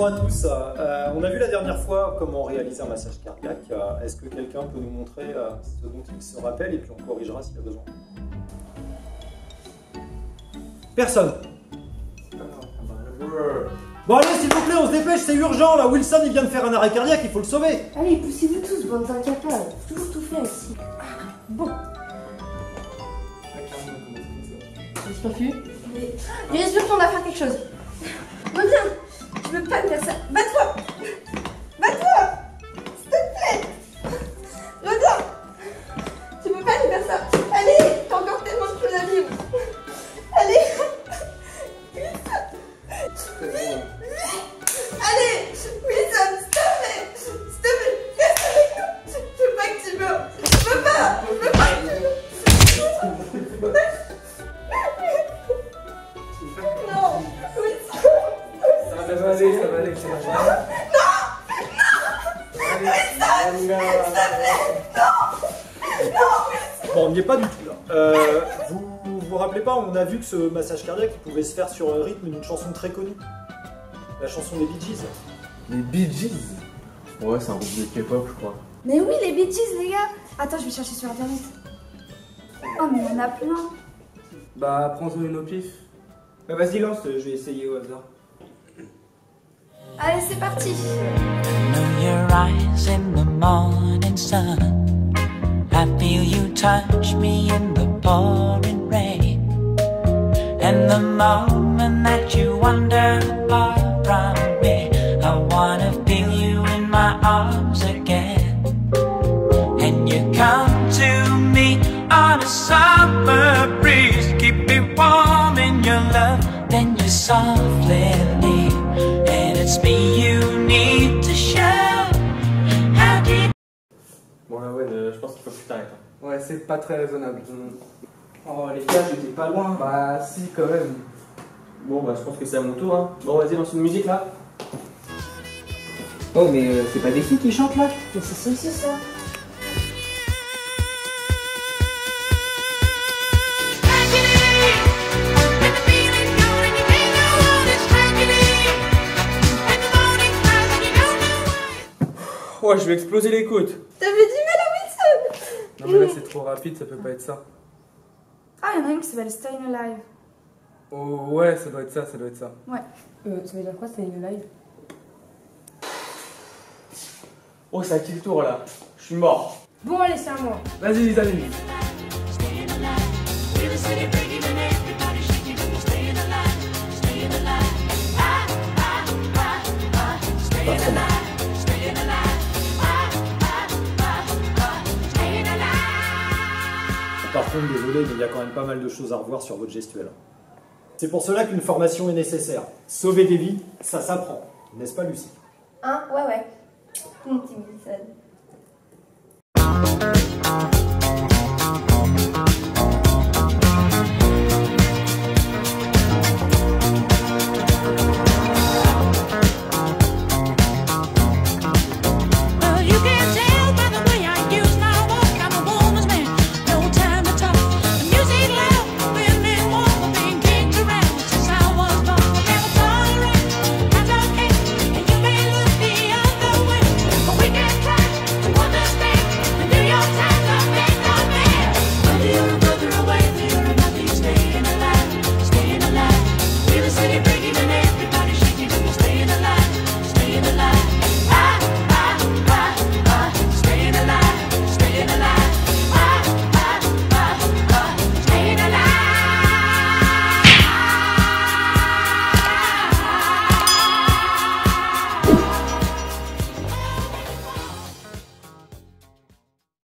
à tous. On a vu la dernière fois comment réaliser un massage cardiaque. Est-ce que quelqu'un peut nous montrer ce dont il se rappelle et puis on corrigera s'il y a besoin? Personne. Bon allez, s'il vous plaît, on se dépêche, c'est urgent là. Wilson il vient de faire un arrêt cardiaque, il faut le sauver. Allez, poussez-vous tous, bande d'incapables. Toujours tout fait ici. Bon. C'est pas vu. Bien sûr qu'on va faire quelque chose. Reviens. Je veux pas me faire ça. Bats-toi. Bats-toi. S'il te plaît. Reviens. Tu peux pas lui faire ça. Allez, t'as encore tellement de choses à vivre. Allez. Allez, Wilson, s'il te plaît. S'il te plaît. Reste avec nous. Je veux pas que tu meurs. Je veux pas. Je veux pas que tu meurs. Non, Wilson. Ça va aller, ça va aller. Bon, on n'y est pas du tout là. Vous vous rappelez pas, on a vu que ce massage cardiaque il pouvait se faire sur un rythme d'une chanson très connue. La chanson des Bee Gees. Les Bee Gees? Ouais, c'est un groupe de K-pop, je crois. Mais oui, les Bee Gees, les gars. Attends, je vais chercher sur internet. Oh, mais il y en a plein. Bah, prends-en une au pif. Bah, vas-y, lance, je vais essayer au hasard. Allez, c'est parti. Know your eyes in the morning sun. I feel you touch me in the pouring rain. And the moment that you wander apart from me, I wanna feel you in my arms again. And you come to me on a summer breeze, keep me warm in your love, then you softly leave. And it's me you need to show. How deep. Bon, là, ouais, je pense qu'il faut que tu t'arrêtes. Ouais, c'est pas très raisonnable. Oh, les gars, j'étais pas loin. Bah, si, quand même. Bon, bah, je pense que c'est à mon tour, hein. Bon, vas-y, lance une musique, là. Oh, mais c'est pas des filles qui chantent, là? Mais c'est ceci, ça. Ouais, je vais exploser les côtes. T'avais du mal à Wilson. Non, mais là, c'est trop rapide, ça peut pas être ça. Ah, il y en a une qui s'appelle Staying Alive. Oh, ouais, ça doit être ça, ça doit être ça. Ouais. Ça veut dire quoi, Staying Alive? Oh, c'est à qui le tour, là? Je suis mort. Bon, allez, c'est à moi. Vas-y, les amis. Pas trop mal. Par contre, désolé, mais il y a quand même pas mal de choses à revoir sur votre gestuelle. C'est pour cela qu'une formation est nécessaire. Sauver des vies, ça s'apprend. N'est-ce pas, Lucie? Hein? Ouais, ouais. Mon petit Wilson.